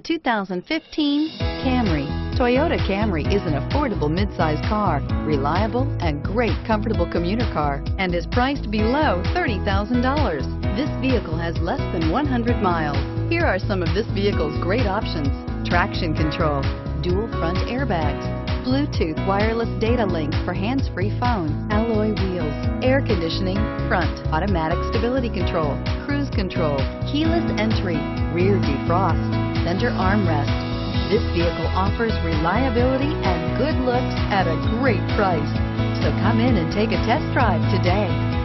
2015 Camry. Toyota Camry is an affordable midsize car, reliable and great comfortable commuter car, and is priced below $30,000. This vehicle has less than 100 miles. Here are some of this vehicle's great options: traction control, dual front airbags, Bluetooth wireless data link for hands-free phone, alloy wheels, air conditioning, front, automatic stability control, cruise control, keyless entry, rear defrost, center armrest. This vehicle offers reliability and good looks at a great price. So come in and take a test drive today.